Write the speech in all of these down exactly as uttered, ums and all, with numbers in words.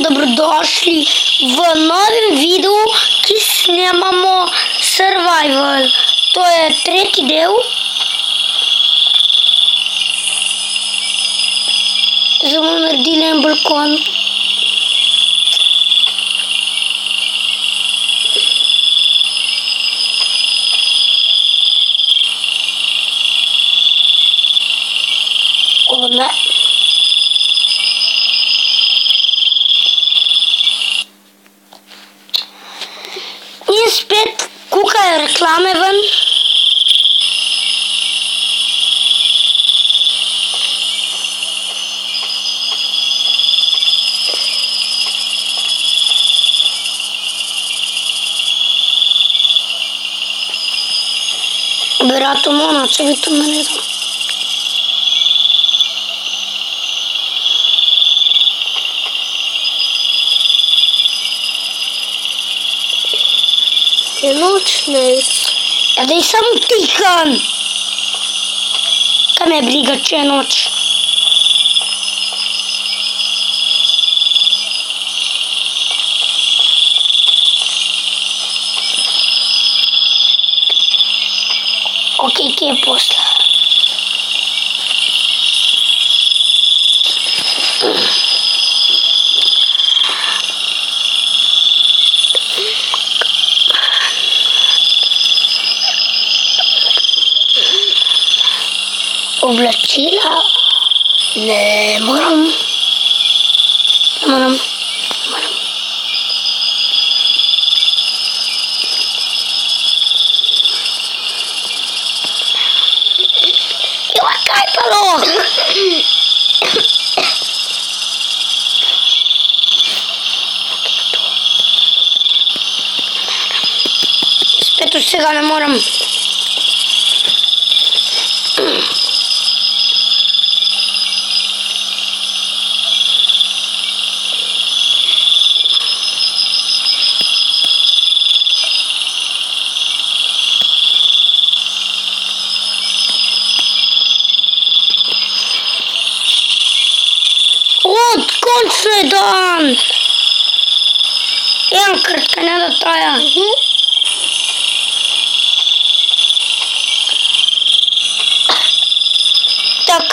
dobrodošli v novem videu, ki snemamo Survival. To je tretji del. Zdaj bomo naredili en balkon. O ne. In spet kukajo reklame ven. Verjetno Mona, če bi to naredil. Je noč, Nec. Ja, daj samo tihan. Kaj me briga, če je noč? Ok, kje je posla? Oblačila? Ne moram. Ne moram. Ne moram. Joj, kaj pa lo? Spet vsega ne moram. Končno je dan. Enkrat, kaj ne da traja. Tak.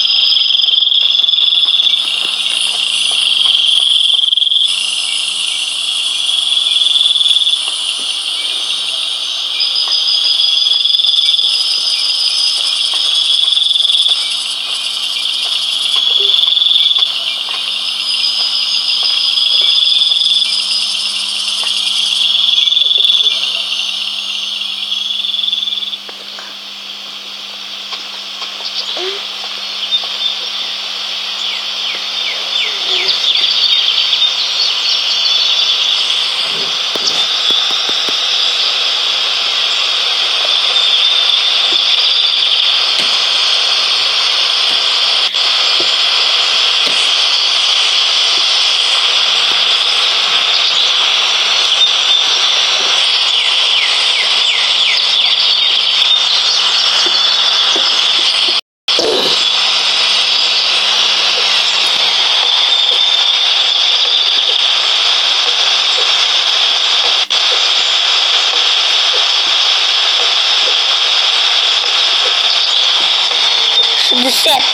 Deset.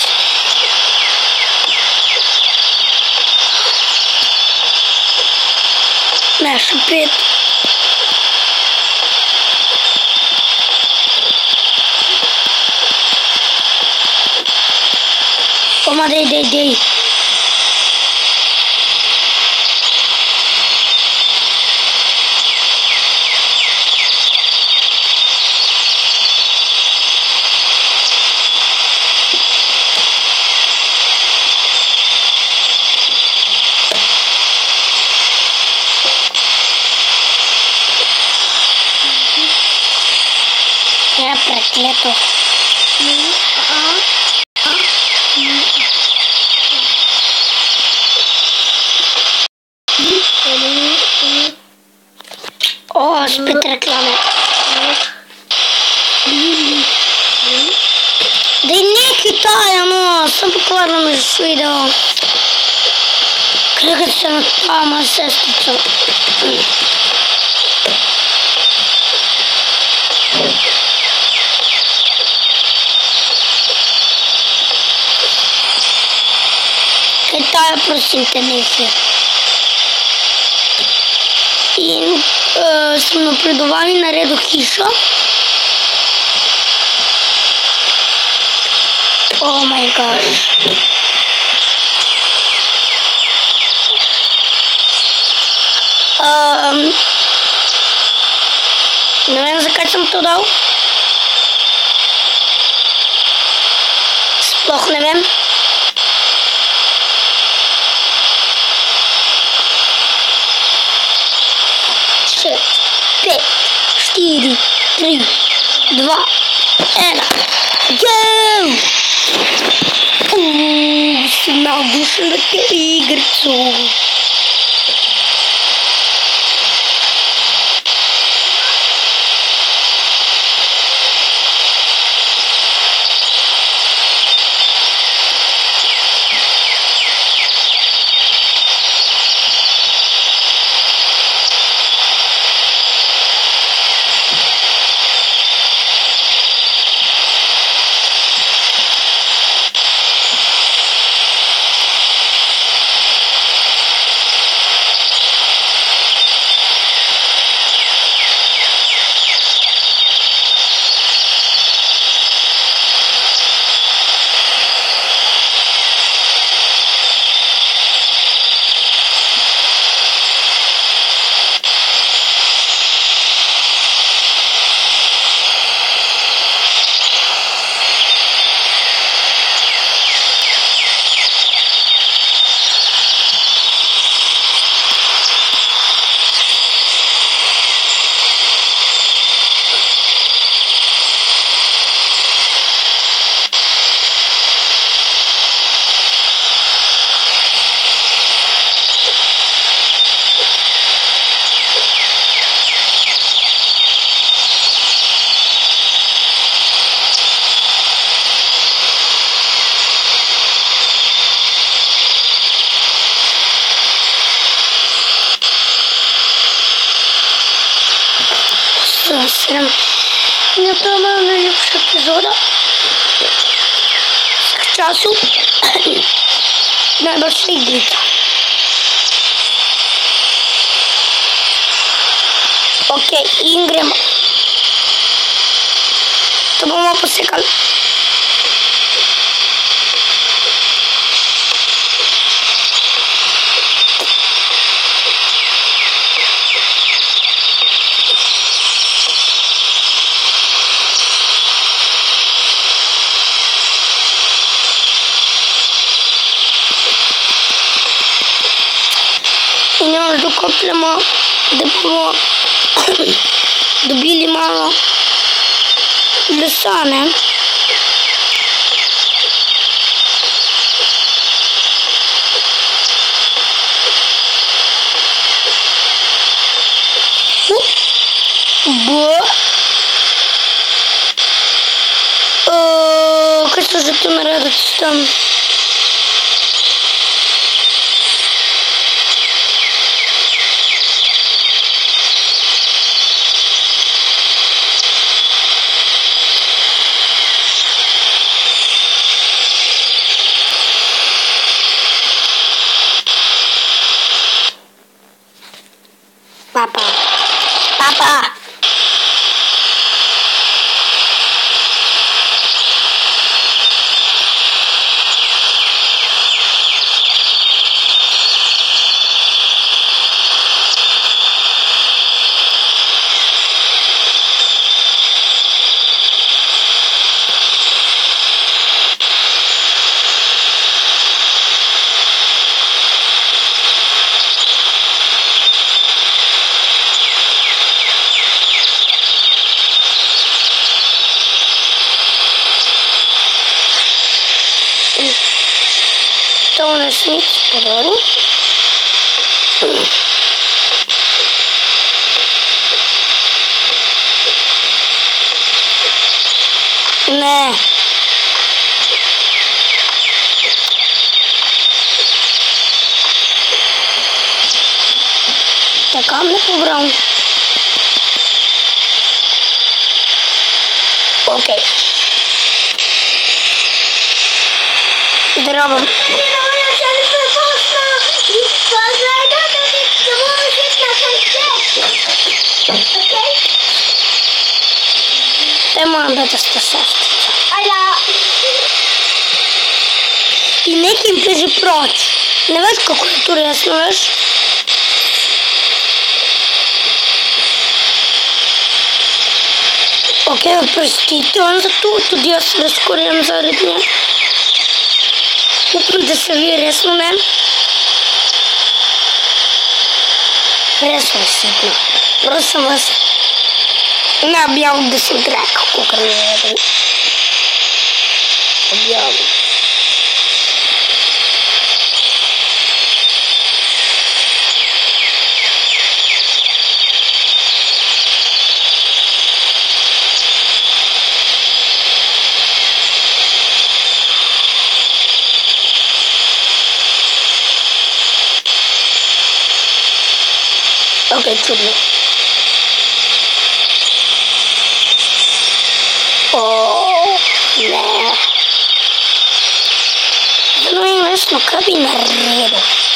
Ne, še pet. Oma, dej, dej, dej. Ja, prekleto. O, spet reklame. Daj nekaj taja, no, sem pokvarno mi že video. Гледате се на това моя сестрица. Е тая пръстите не се. И е, съм на предаване, наредох хиша. О май гаш. Не знам за как съм то дал. Сплох не знам. шест, пет, четири, три, два, едно. Гоу! Ууу, си надушната игрицо. На това най-липша епизода. С часов. Най-бърша игрица. Окей, Ингрем. Това ма посекал. И няма да копля ма, да бъдем добили мало леса, не? Б. Къде са зато наредът си там? Папа. Папа. То не сме спорили. Не. Я камни побрав. Окей. Зробимо. Ти мам дати сто сердця. І не кімпежи проч. Не весь как интересно, весь. Окей, простите, он за тут, тут я себе скорее зарядня. Упам да се ви ресно не. Ресно ситно. Просто съм вас не обявам да се играе како кръвен. Обявам. Окей, чудно. О, не. Ну и лесно кабина реду.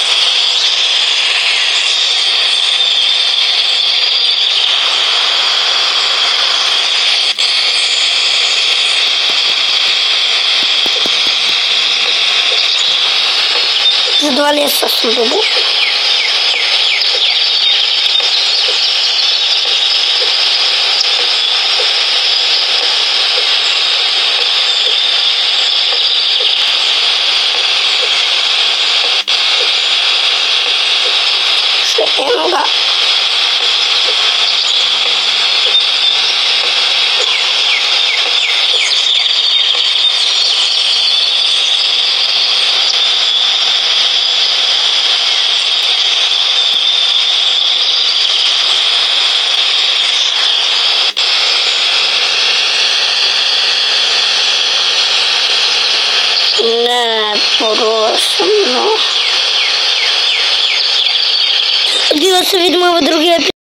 За два леса съм добу. Eno ga. Ne, просто, no. Dio se vidimo u drugi epizod.